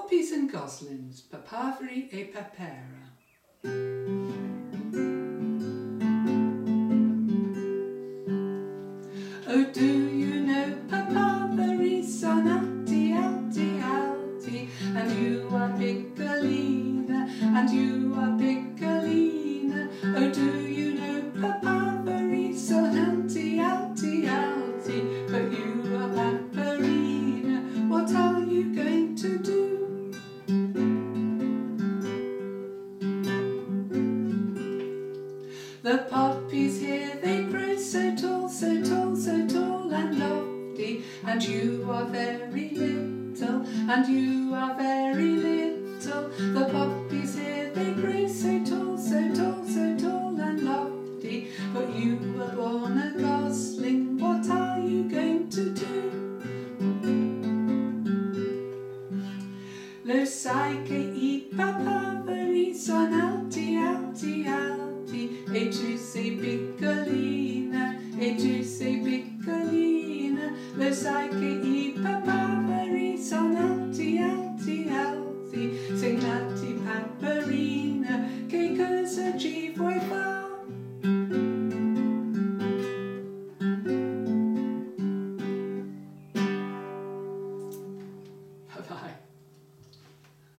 Poppies and goslings, Papaveri e papere. Oh, do you know Papaveri son alti, alti, alti, and you are piccolina, and you are piccolina. Oh, do you know Papaveri son alti, alti, alti, but you are paperina. What are you going to do? The poppies here, they grow so tall, so tall, so tall and lofty, and you are very little, and you are very little. The poppies here, they grow so tall, so tall, so tall and lofty, but you were born a gosling. What are you going to do? Lo sai che i papaveri son alti, alti, alti, e tu sei